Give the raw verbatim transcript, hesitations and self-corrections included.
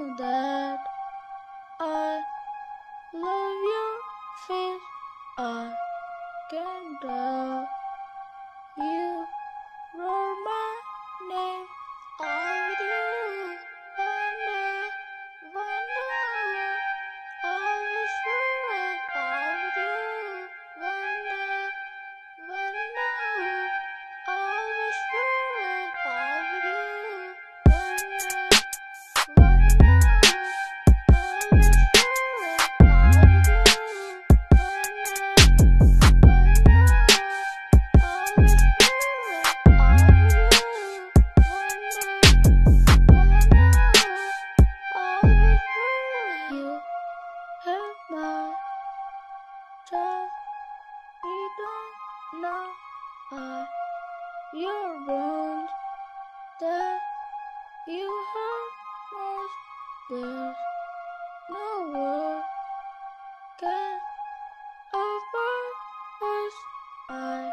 know that I love your face. I can tell you roar my name. All with you, one day, one day. Always you and all with you, one day, one day. Always you and all with you, one day, one day. Always you and all with you, one day, one day. Always you and all with you, one day, one day. Always you. You have my trust. We don't know I your wounds that you hurt most. There's no word can offer us. I